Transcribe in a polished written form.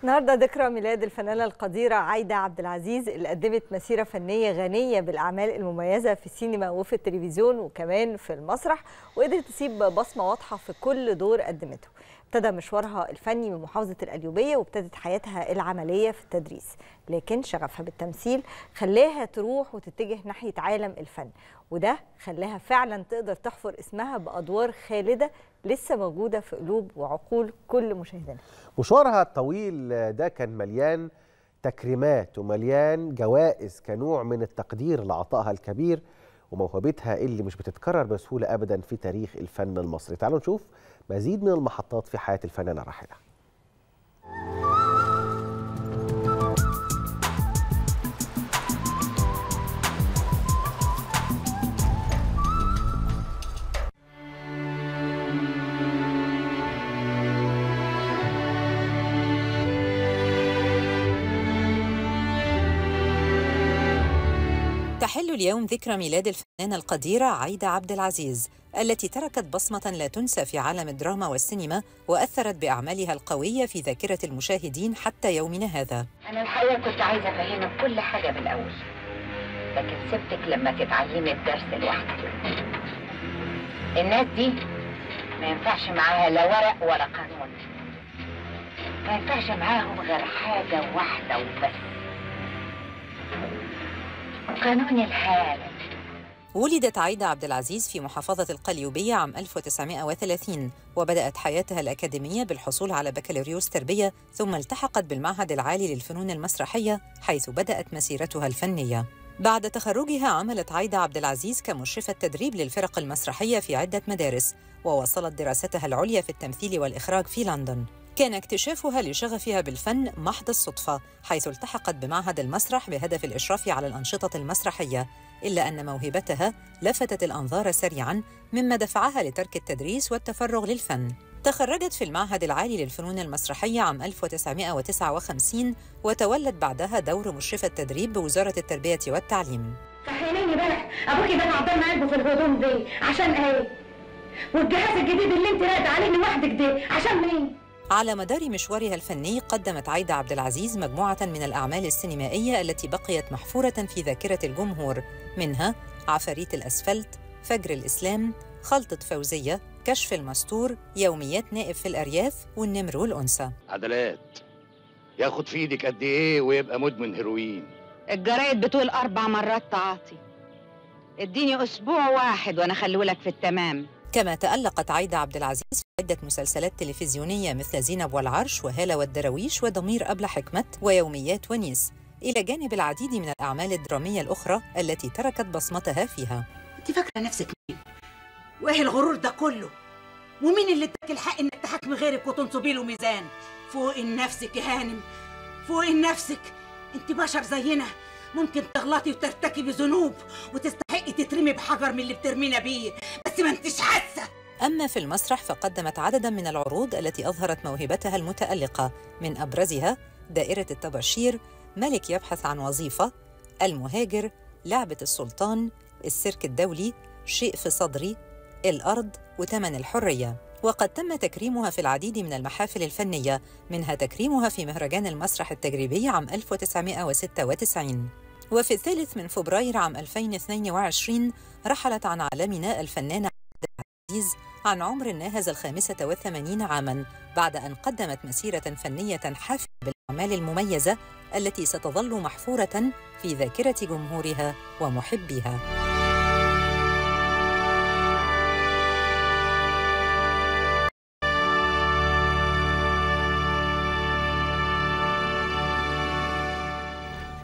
النهارده ذكرى ميلاد الفنانة القديرة عايدة عبد العزيز اللي قدمت مسيرة فنية غنية بالأعمال المميزة في السينما وفي التلفزيون وكمان في المسرح، وقدرت تسيب بصمة واضحة في كل دور قدمته. ابتدى مشوارها الفني من محافظة القليوبية وابتدت حياتها العملية في التدريس، لكن شغفها بالتمثيل خلاها تروح وتتجه ناحية عالم الفن، وده خلاها فعلا تقدر تحفر اسمها بأدوار خالدة لسه موجودة في قلوب وعقول كل مشاهدينا. مشوارها الطويل ده كان مليان تكريمات ومليان جوائز كنوع من التقدير لعطائها الكبير وموهبتها اللي مش بتتكرر بسهولة أبدا في تاريخ الفن المصري. تعالوا نشوف مزيد من المحطات في حياة الفنانة الراحلة. تحل اليوم ذكرى ميلاد الفنانة القديرة عايدة عبد العزيز التي تركت بصمة لا تنسى في عالم الدراما والسينما وأثرت بأعمالها القوية في ذاكرة المشاهدين حتى يومنا هذا. أنا الحقيقة كنت عايزة أفهمك كل حاجة من الأول، لكن سبتك لما تتعلمي الدرس لوحدك. الناس دي ما ينفعش معاها لا ورق ولا قانون، ما ينفعش معاهم غير حاجة واحدة وبس، قانون الحال. ولدت عايدة عبد العزيز في محافظة القليوبية عام 1930 وبدأت حياتها الأكاديمية بالحصول على بكالوريوس تربية، ثم التحقت بالمعهد العالي للفنون المسرحية حيث بدأت مسيرتها الفنية. بعد تخرجها عملت عايدة عبد العزيز كمشرفة تدريب للفرق المسرحية في عدة مدارس، وواصلت دراستها العليا في التمثيل والإخراج في لندن. كان اكتشافها لشغفها بالفن محض الصدفة، حيث التحقت بمعهد المسرح بهدف الإشراف على الأنشطة المسرحية، إلا أن موهبتها لفتت الأنظار سريعاً مما دفعها لترك التدريس والتفرغ للفن. تخرجت في المعهد العالي للفنون المسرحية عام 1959 وتولت بعدها دور مشرفة تدريب بوزارة التربية والتعليم. فهميني بقى، أبوكي ده عبال ما قلبه في الهدوم دي عشان إيه؟ والجهاز الجديد اللي أنت راقدة عليه لوحدك ده عشان مين؟ على مدار مشوارها الفني قدمت عايدة عبد العزيز مجموعة من الأعمال السينمائية التي بقيت محفورة في ذاكرة الجمهور، منها عفاريت الأسفلت، فجر الإسلام، خلطة فوزية، كشف المستور، يوميات نائب في الأرياف، والنمر والأنثى. عدلات ياخد في ايدك قد ايه ويبقى مدمن هيروين؟ الجرايد بتقول 4 مرات تعاطي، اديني أسبوع واحد وأنا أخلولك في التمام. كما تألقت عايدة عبد العزيز في عدة مسلسلات تلفزيونية مثل زينب والعرش وهالة والدراويش وضمير أبلة حكمت ويوميات ونيس، إلى جانب العديد من الأعمال الدرامية الأخرى التي تركت بصمتها فيها. أنت فاكرة نفسك مين؟ وإيه الغرور ده كله؟ ومين اللي اداك الحق إنك تحاكمي غيرك وتنصبي له ميزان؟ فوقي لنفسك يا هانم، فوقي لنفسك. أنت بشر زينا، ممكن تغلطي وترتكبي ذنوب وتستحقي تترمي بحجر من اللي بترمينا بيه، بس ما انتش حاسه. أما في المسرح فقدمت عدداً من العروض التي أظهرت موهبتها المتألقة، من أبرزها دائرة الطباشير، ملك يبحث عن وظيفة، المهاجر، لعبة السلطان، السيرك الدولي، شيء في صدري، الأرض، وتمن الحرية. وقد تم تكريمها في العديد من المحافل الفنية، منها تكريمها في مهرجان المسرح التجريبي عام 1996. وفي 3 فبراير عام 2022 رحلت عن عالمنا الفنانة عبد العزيز عن عمر ناهز 85 عاماً، بعد أن قدمت مسيرة فنية حافلة بالأعمال المميزة التي ستظل محفورة في ذاكرة جمهورها ومحبيها.